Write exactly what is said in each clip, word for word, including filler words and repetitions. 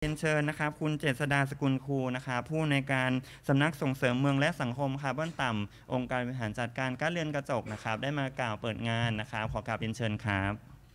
ยนเชิญนะครับคุณเจษฎาสกุลครูนะครับผู้ในการสำนักส่งเสริมเมืองและสังคมคาร์บอนต่ำองค์การบริหารจัดการก๊าซเรือนกระจกนะครับได้มากล่าวเปิดงานนะครับขอกราบเรียนเชิญครับ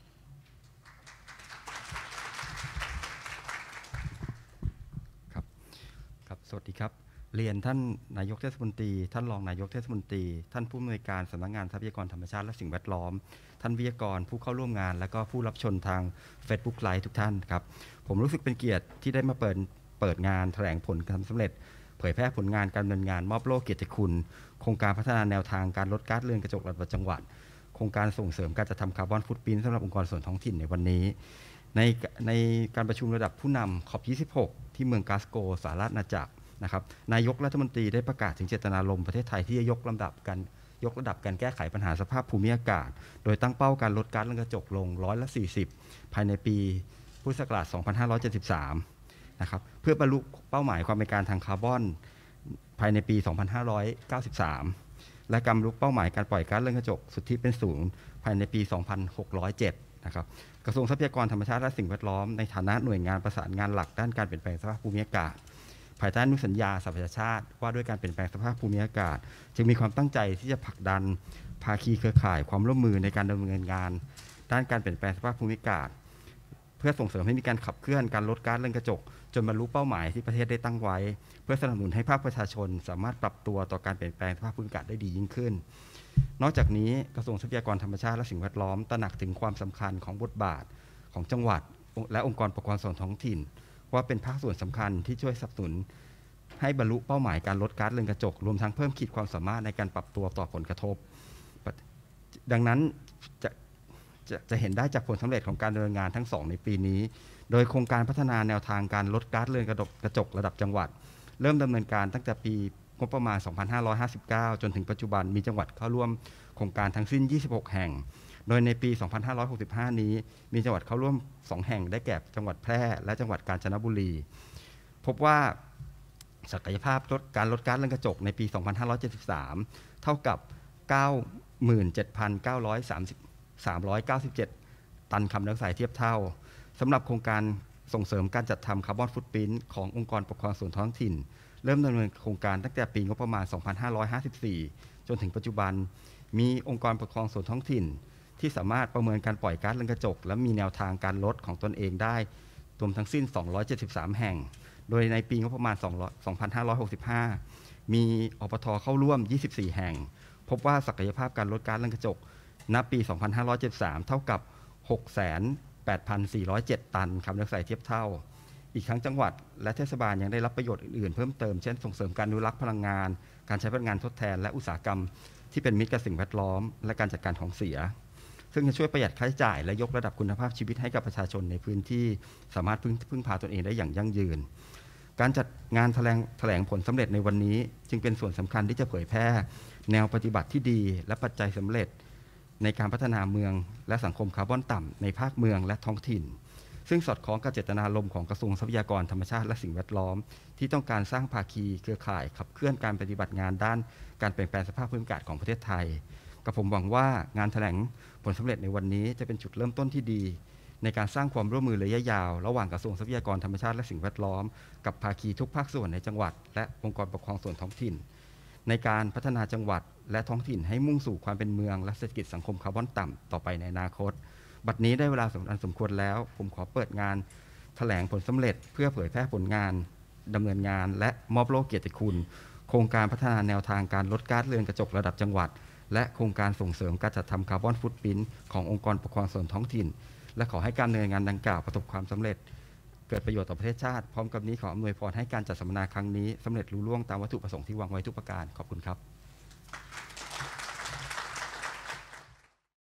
ครับครับสวัสดีครับเรียนท่านนายกเทศมนตรีท่านรองนายกเทศมนตรีท่านผู้อำนวยการสำนักงานทรัพยากรธรรมชาติและสิ่งแวดล้อมท่านวิทยากรผู้เข้าร่วมงานและก็ผู้รับชมทาง Facebook Live ทุกท่านครับผมรู้สึกเป็นเกียรติที่ได้มาเปิดเปิดงานแถลงผลการสำเร็จเผยแพร่ผลงานการดำเนินงานมอบโล่เกียรติคุณโครงการพัฒนาแนวทางการลดก๊าซเรือนกระจกระดับจังหวัดโครงการส่งเสริมการจัดทำคาร์บอนฟุตพริ้นท์สำหรับองค์กรส่วนท้องถิ่นในวันนี้ในในการประชุมระดับผู้นำ ซี โอ พี ยี่สิบหก ที่เมืองกลาสโกว์สหราชอาณาจักรนะครับนายกรัฐมนตรีได้ประกาศถึงเจตนารมณ์ประเทศไทยที่จะยกลำดับการยกระดับการแก้ไขปัญหาสภาพภูมิอากาศโดยตั้งเป้าการลดก๊าซเรือนกระจกลงร้อยละสี่สิบภายในปีพุทธศักราชสองพันห้าร้อยเจ็ดสิบสามนะครับเพื่อบรรลุเป้าหมายความเป็นการทางคาร์บอนภายในปีสองพันห้าร้อยเก้าสิบสามและกำหนดเป้าหมายการปล่อยก๊าซเรือนกระจกสุทธิเป็นศูนย์ภายในปีสองพันหกร้อยเจ็ดนะครับกระทรวงทรัพยากรธรรมชาติและสิ่งแวดล้อมในฐานะหน่วยงานประสานงานหลักด้านการเปลี่ยนแปลงสภาพภูมิอากาศภายใต้อนุสัญญาสหประชาชาติว่าด้วยการเปลี่ยนแปลงสภาพภูมิอากาศจึงมีความตั้งใจที่จะผลักดันภาคีเครือข่ายความร่วมมือในการดำเนินงานด้านการเปลี่ยนแปลงสภาพภูมิอากาศเพื่อส่งเสริมให้มีการขับเคลื่อนการลดก๊าซเรือนกระจกจนบรรลุเป้าหมายที่ประเทศได้ตั้งไว้เพื่อสนับสนุนให้ภาคประชาชนสามารถปรับตัวต่อการเปลี่ยนแปลงสภาพภูมิอากาศได้ดียิ่งขึ้นนอกจากนี้กระทรวงทรัพยากรธรรมชาติและสิ่งแวดล้อมตระหนักถึงความสำคัญของบทบาทของจังหวัดและองค์กรปกครองส่วนท้องถิ่นว่าเป็นภาคส่วนสำคัญที่ช่วยสนับสนุนให้บรรลุเป้าหมายการลดก๊าซเรือนกระจกรวมทั้งเพิ่มขีดความสามารถในการปรับตัวต่อผลกระทบดังนั้นจะจะจะเห็นได้จากผลสำเร็จของการดำเนินงานทั้งสองในปีนี้โดยโครงการพัฒนาแนวทางการลดก๊าซเรือนกระจกระดับจังหวัดเริ่มดำเนินการตั้งแต่ปีงบประมาณสองพันห้าร้อยห้าสิบเก้าจนถึงปัจจุบันมีจังหวัดเข้าร่วมโครงการทั้งสิ้นยี่สิบหกแห่งโดยในปีสองพันห้าร้อยหกสิบห้านี้มีจังหวัดเข้าร่วมสองแห่งได้แก่จังหวัดแพร่และจังหวัดกาญจนบุรีพบว่าศักยภาพลดการลดก๊าซเรือนกระจกในปีสองพันห้าร้อยเจ็ดสิบสามเท่ากับ เก้าหมื่นเจ็ดพันเก้าร้อยสามสิบ สามร้อยเก้าสิบเจ็ด ตันคาร์บอนไดออกไซด์เทียบเท่าสำหรับโครงการส่งเสริมการจัดทำคาร์บอนฟุตพริ้นท์ขององค์กรปกครองส่วนท้องถิ่นเริ่มดำเนินโครงการตั้งแต่ปีงบประมาณสองพันห้าร้อยห้าสิบสี่จนถึงปัจจุบันมีองค์กรปกครองส่วนท้องถิ่นที่สามารถประเมินการปล่อยก๊าซเรือนกระจกและมีแนวทางการลดของตนเองได้รวมทั้งสิ้นสองร้อยเจ็ดสิบสามแห่งโดยในปีงบประมาณสองพันห้าร้อยหกสิบห้ามีอปทเข้าร่วมยี่สิบสี่แห่งพบว่าศักยภาพการลดก๊าซเรือนกระจกณปีสองพันห้าร้อยเจ็ดสิบสามเท่ากับ หกแสนแปดพันสี่ร้อยเจ็ด ตันคาร์บอนไดออกไซด์เทียบเท่าอีกทั้งจังหวัดและเทศบาลยังได้รับประโยชน์อื่นๆเพิ่มเติมเช่นส่งเสริมการอนุรักษ์พลังงานการใช้พลังงานทดแทนและอุตสาหกรรมที่เป็นมิตรกับสิ่งแวดล้อมและการจัดการของเสียซึ่งจะช่วยประหยัดค่าใช้จ่ายและยกระดับคุณภาพชีวิตให้กับประชาชนในพื้นที่สามารถพึ่งพึ่งพาตนเองได้อย่างยั่งยืนการจัดงานแถลงแถลงผลสำเร็จในวันนี้จึงเป็นส่วนสำคัญที่จะเผยแพร่แนวปฏิบัติที่ดีและปัจจัยสำเร็จในการพัฒนาเมืองและสังคมคาร์บอนต่ำในภาคเมืองและท้องถิ่นซึ่งสอดคล้องกับเจตนารมณ์ของกระทรวงทรัพยากรธรรมชาติและสิ่งแวดล้อมที่ต้องการสร้างภาคีเครือข่ายขับเคลื่อนการปฏิบัติงานด้านการเปลี่ยนแปลงสภาพภูมิอากาศของประเทศไทยกับผมหวังว่างานแถลงผลสำเร็จในวันนี้จะเป็นจุดเริ่มต้นที่ดีในการสร้างความร่วมมือระยะยาวระหว่างกระทรวงทรัพยากรธรรมชาติและสิ่งแวดล้อมกับภาคีทุกภาคส่วนในจังหวัดและองค์กรปกครองส่วนท้องถิ่นในการพัฒนาจังหวัดและท้องถิ่นให้มุ่งสู่ความเป็นเมืองและเศรษฐกิจสังคมคาร์บอนต่ำต่อไปในอนาคตบัดนี้ได้เวลาสมควรสมควรแล้วผมขอเปิดงานแถลงผลสำเร็จเพื่อเผยแพร่ผลงานดำเนินงานและมอบโล่เกียรติคุณโครงการพัฒนาแนวทางการลดก๊าซเรือนกระจกระดับจังหวัดและโครงการส่งเสริมการจัดทำคาร์บอนฟุตพริ้นท์ขององค์กรปกครองส่วนท้องถิ่นและขอให้การดำเนินงานดังกล่าวประสบความสำเร็จเกิดประโยชน์ต่อประเทศชาติพร้อมกับนี้ขออำนวยพรให้การจัดสัมมนาครั้งนี้สำเร็จลุล่วงตามวัตถุประสงค์ที่วางไว้ทุกประการขอบคุณครับ